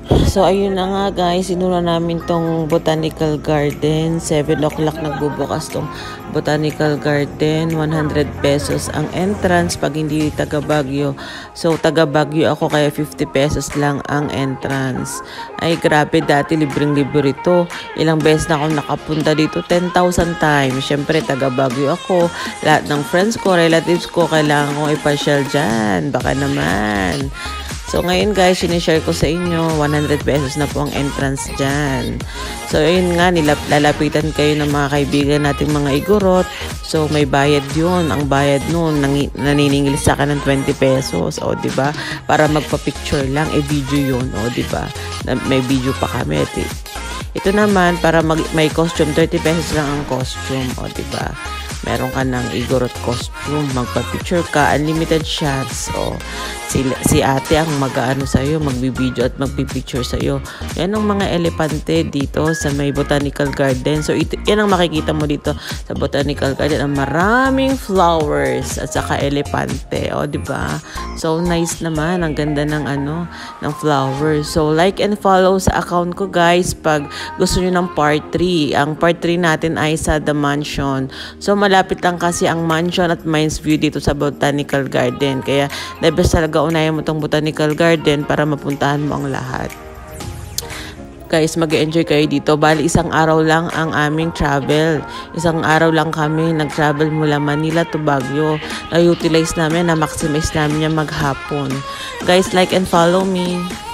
So, ayun na nga guys, sinura namin tong botanical garden. 7 o'clock nagbubukas tong botanical garden. 100 pesos ang entrance pag hindi taga Baguio. So, taga Baguio ako kaya 50 pesos lang ang entrance. Ay, grabe, dati libreng-libre ito. Ilang beses na ako nakapunta dito, 10,000 times. Siyempre, taga Baguio ako. Lahat ng friends ko, relatives ko, kailangan kong ipasyal dyan. Baka naman. So, ngayon guys, sinishare ko sa inyo, 100 pesos na po ang entrance dyan. So, ayun nga, lalapitan kayo ng mga kaibigan nating mga igorot. So, may bayad yun. Ang bayad nun, naniningil sa akin ng 20 pesos. O, diba? Para magpa-picture lang, video yun. O, diba? May video pa kami. Ito naman, para may costume, 30 pesos lang ang costume. O, diba? Meron ka ng igorot costume, magpa-picture ka, unlimited shots, o si ate ang mag-aano sa'yo, magbibideo at magpipicture sa'yo. Yan ang mga elepante dito sa may botanical garden. So, yan ang makikita mo dito sa botanical garden, ang maraming flowers at saka elepante, o diba? So, nice naman, ang ganda ng ng flowers. So, like and follow sa account ko guys pag gusto nyo ng part 3. Ang part 3 natin ay sa The Mansion. So, malapit lang kasi ang mansion at Mines View dito sa botanical garden. Kaya, the best talaga unahin mo tong botanical garden para mapuntahan mo ang lahat. Guys, mag-enjoy kayo dito. Bali, isang araw lang ang aming travel. Isang araw lang kami nag-travel mula Manila to Baguio. Na-utilize namin, na-maximize namin yung maghapon. Guys, like and follow me.